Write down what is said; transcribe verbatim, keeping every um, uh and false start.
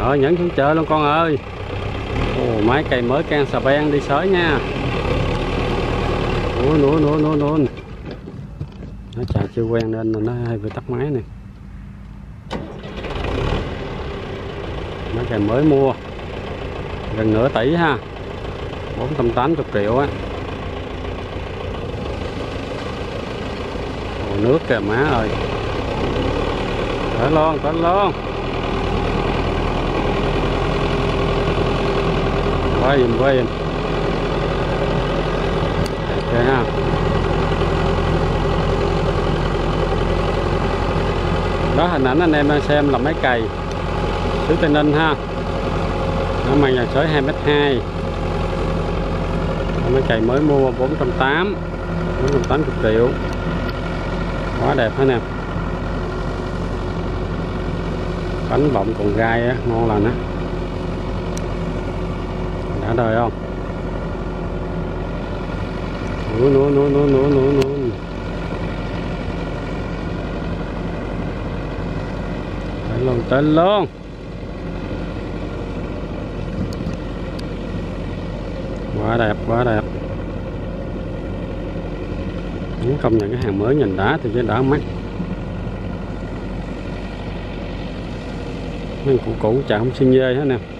Rồi nhấn xuống chợ luôn con ơi. Ồ, máy cây mới can xà beng đi sới nha. Ủa nữa nữa nữa nữa. Nó chạy chưa quen nên nó hay bị tắt máy này. Máy cây mới mua gần nửa tỷ ha, bốn trăm tám mươi triệu á. Ồ, nước kìa má ơi. Tới luôn, tới luôn. Quay dùm, quay dùm. Ok ha. Đó, hình ảnh anh em đang xem là máy cày xứ Tây Ninh ha. Nó mang dàn sới hai mét hai. Máy cày mới mua bốn trăm tám mươi triệu. Quá đẹp hết nè. Bánh bọng còn gai á, ngon lành á. Đã đời không? Nữa nữa nữa nữa nữa nữa nữa. Tới luôn, tới luôn. Quá đẹp, quá đẹp. Công nhận cái hàng mới nhìn đá thì chứ đá mắt. Mấy cũ cũ chả không xin dê hết nè.